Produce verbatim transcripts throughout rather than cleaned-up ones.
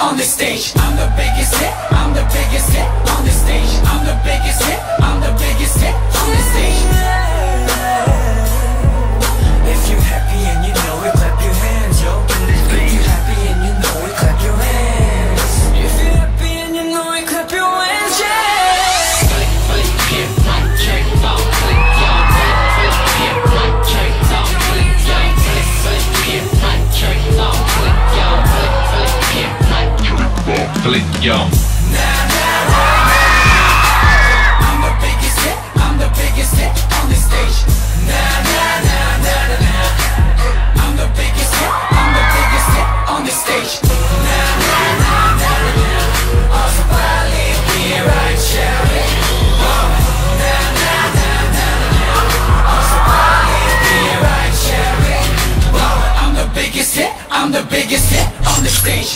on the stage. I'm the biggest hit, I'm the biggest hit on the stage. I'm the biggest hit, I'm the biggest hit on the stage. If you're happy and you know it, clap your hands, yo. If you're happy and you know it, clap your hands. If you're happy and you know it, clap your hands, yeah. Flick, flick, hip, hop, check, ball, flick, y'all. Flick, flick, hip, hop, check, ball, flick, y'all. Flick, flick, hip, hop, check, ball, flick, y'all. Flick, flick, hip, hop, check, ball, flick, y'all. I'm the biggest hit, I'm the biggest hit on the stage. Nah, nah, nah, nah, nah, nah. I'm the biggest hit, I'm the biggest hit on the stage. Nah, nah, nah, nah, nah, nah. Also, believe me, right, shall we? Nah, nah, nah, nah, nah. Also, believe me, right, shall we? I'm the biggest hit, I'm the biggest hit on the stage.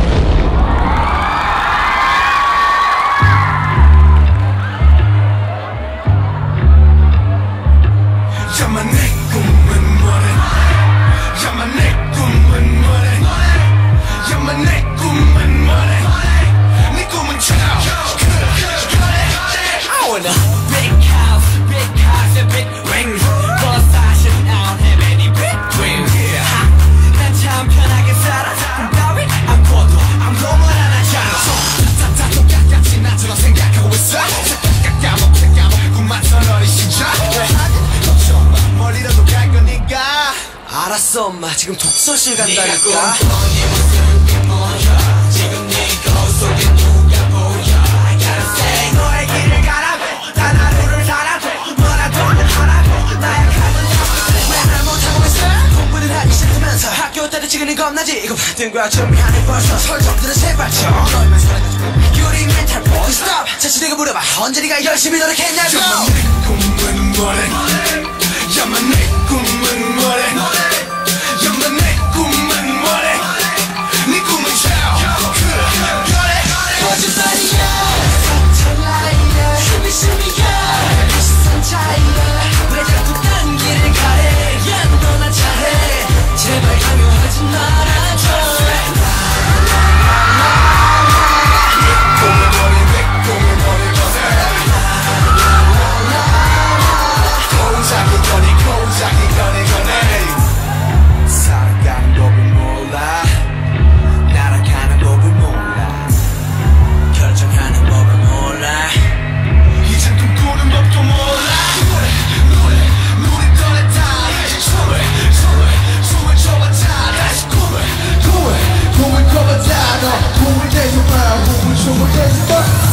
야마 내 꿈은 뭐래 야마 내 꿈은 뭐래 야마 내 꿈은 뭐래 네 꿈은 저 I want a big house, big house and big rings But 사실 I don't have any big dreams 난 참 편하게 살아 꿈 따위 안 꿔도 아무도 말 안 하잖아 타타타 똑같이 나처럼 생각하고 있어 착각 까먹 까먹 꿈만 서너리 시작 멀리라도 갈 거니까 알았어 엄마 지금 독서실 간다니까 네가 꿈꾸니 무슨 게 뭐야 지금 네 거울 속에 누가 보여 I gotta say 너의 길을 가라고 단 하루를 살아도 뭐라도 하라고 나약함은 왜날 못하고 있어 공부는 하기 싫다면서 학교 때도 지금은 겁나지 이거 받은 거야 준비하는 벌써 설정들은 제발 좀 너희만 사랑해줘 유리 멘탈 보이 스톱 자신에게 물어봐 언제 네가 열심히 노력했냐고 야마 내 꿈은 뭐래 야마 내 꿈은 뭐래 야마 내 꿈은 뭐래 네 꿈은 저 그래 거짓말이야 사찰라이야 힘이 심이야 비슷한 차이야 왜 자꾸 딴 길을 가래 야 너나 잘해 제발 강요하지 말아줘 살아가는 법을 몰라 날아가는 법을 몰라 결정하는 법을 몰라 이젠 꿈꾸는 법도 몰라 노래 노래 노래 꺼냈다 다시 춤을 춤을 춤을 춰봤자 다시 꿈을 꿈을 꿈을 꿔봤자 너 꿈을 대줘봐 꿈을 춤을 대줘봐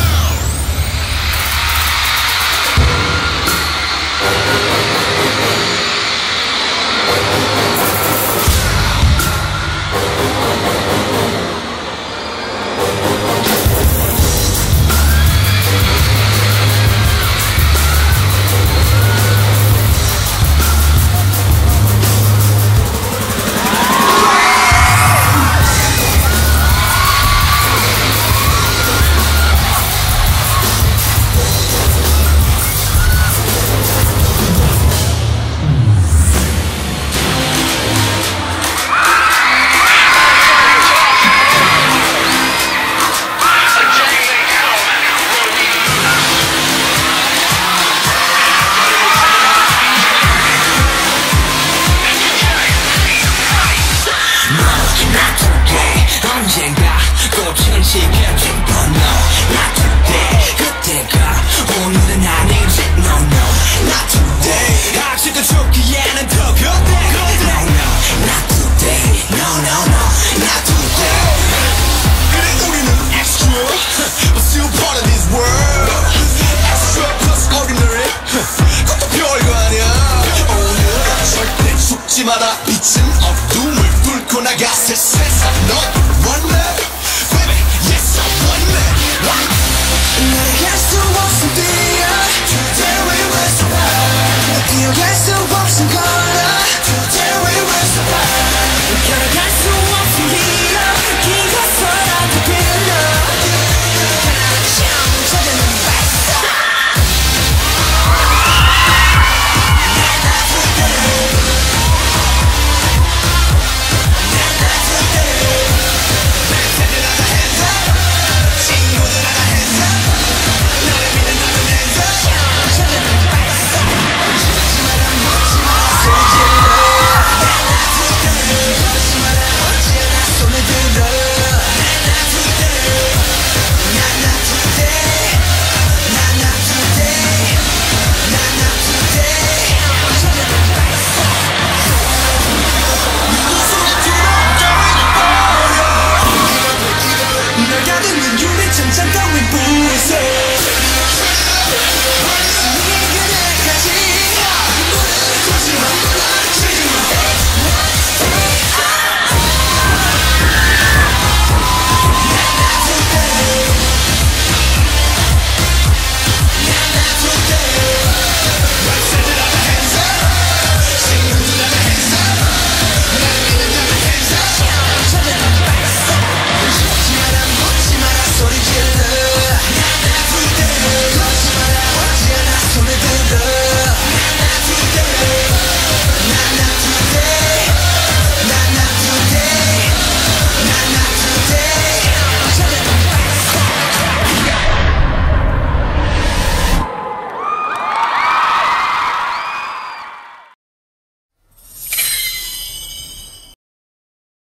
언젠가 꼭 현실해질 뻔 no Not today 그때가 오늘은 아니지 no no Not today 아직도 죽기에는 더 그때 No no Not today No no no Not today 그래 우리는 extra But still part of this world Extra plus ordinary 그것도 별거 아니야 오늘은 절대 죽지 마라 빛은 어둠을 뚫고 나가 세상 넌 원래